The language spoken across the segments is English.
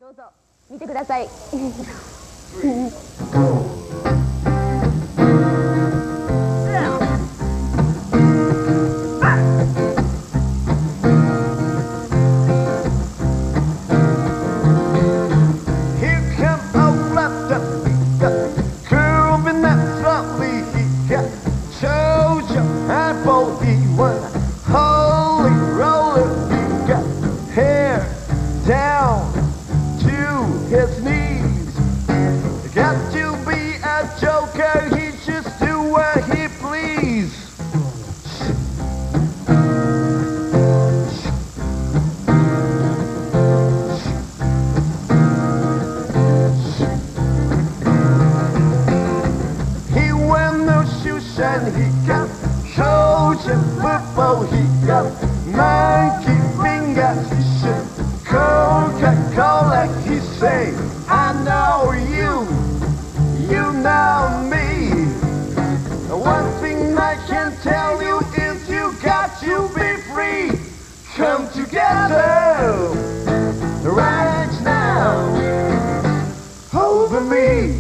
どうぞ見てください。 He got Trojan football, he got monkey fingers, he should Coca-Cola, he say, I know you, you know me. One thing I can tell you is you got to be free. Come together right now over me.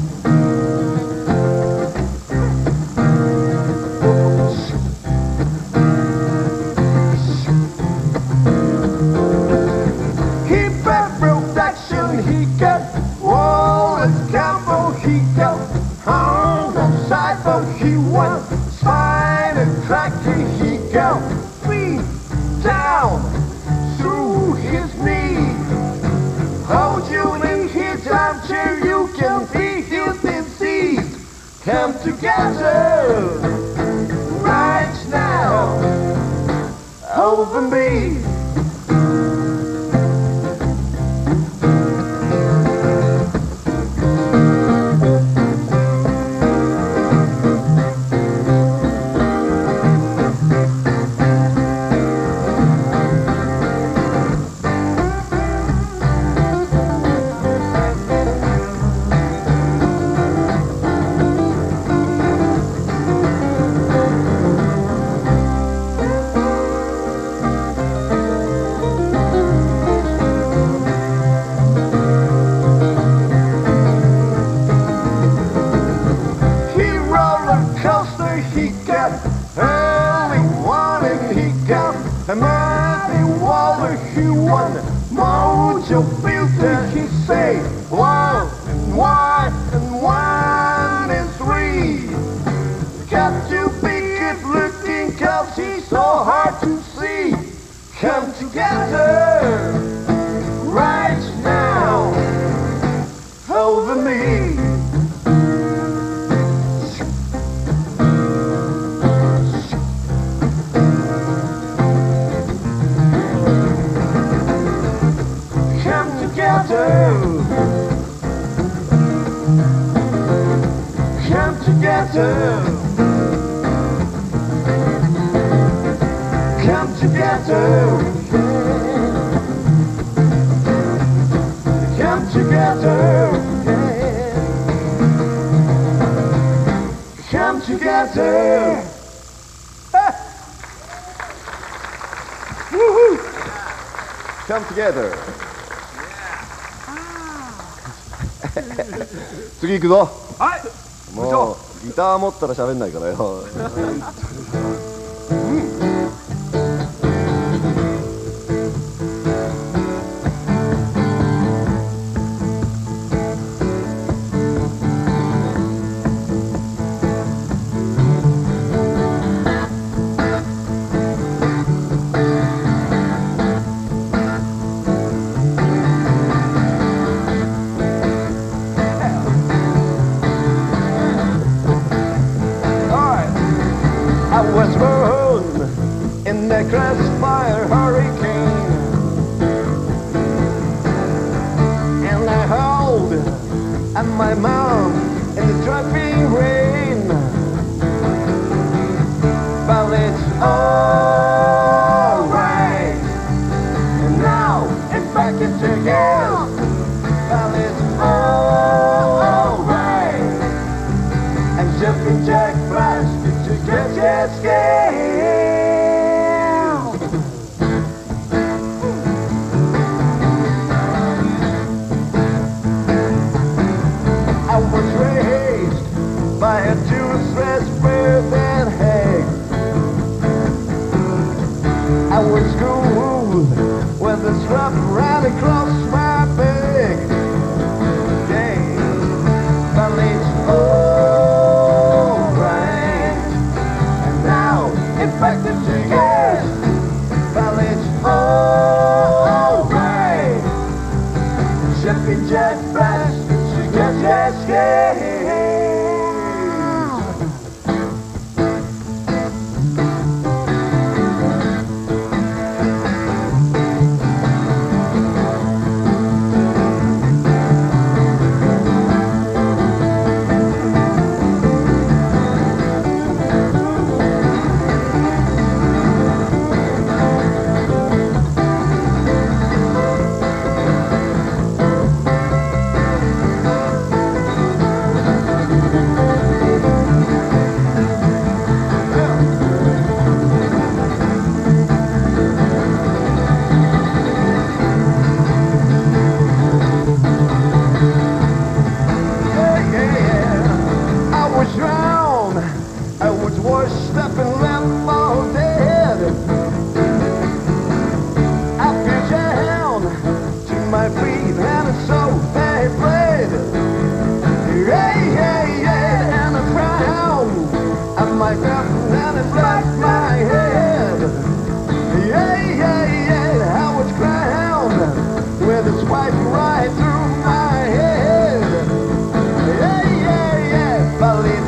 He got Wallace Campbell, he got Honda Cypher, he won Spider Cracker, he got feet down through his knee. Hold you in his armchair, you can be his disease. Come together right now over me. Murphy Waller, he won Mojo Filter, he say 1 and 1 and 1 and 3. Got to be good looking cause he's so hard to see. Come together right now over me. Come together. Come together. Come together. Come together. Woohoo! Come together. 次行くぞ。 はい。 もうギター持ったら喋んないからよ。I was born in the crossfire hurricane, and I hold and my mom in the dropping rain. But it's alright, and now it's back into again. But it's alright, and jumping jack flash. Just scale. lost my big game, but it's alright. And now it's back to again, but it's alright. Jumping jack flash, yes, yes, yes. I was washed up and left for dead. I feel down to my feet and it's so very bled. Yeah, yeah, yeah, and I frown at my gut and it black my head. Yeah, yeah, yeah, I was crowned with a swipe right through my head. Yeah, yeah, yeah, but it's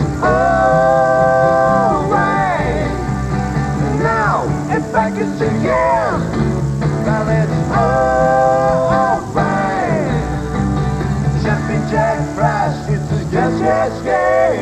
back again, well it's alright. Jumping jack flash, it's a yes, yes, yes.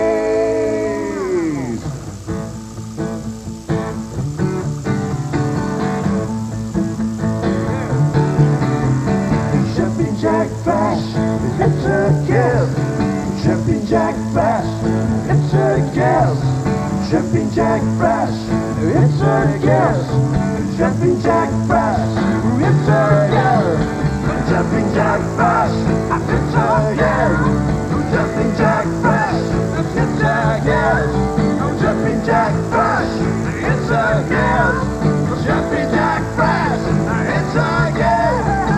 Jumping jack flash, it's a yes. Jumping jack flash, it's a yes. Jumping jack flash, it's a yes. Jumping jack flash, it's a yes. Jumping jack flash, it's a yes. Jumping jack flash, it's a yes. Jumping jack flash, it's a yes. Jumping jack flash, it's a yes.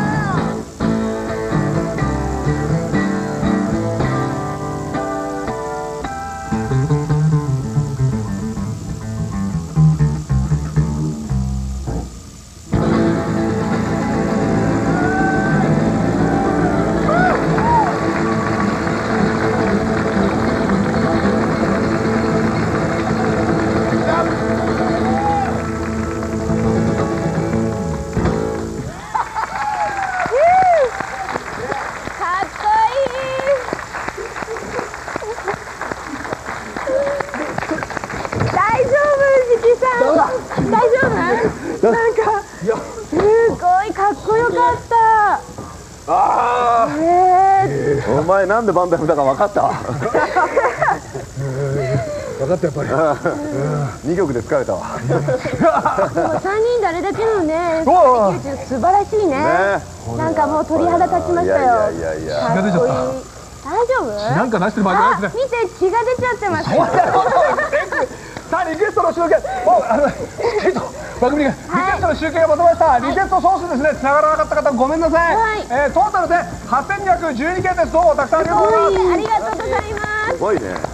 大丈夫？なんかすごいかっこよかった。 ああ、お前なんでバンダムだか分かった？ 分かったやっぱり。 2曲で疲れたわ。 3人誰だけのね、素晴らしいね。なんかもう鳥肌立ちましたよ。かっこいい。大丈夫？ なんか出してる場合じゃないですね。 見て血が出ちゃってます。 さあリクエストの集計、番組がリクエストの集計がまとまりました。リクエスト総数ですね、繋がらなかった方ごめんなさい。トータルで8212件です。どうもたくさんありがとうございます。 ありがとうございます。 すごいね。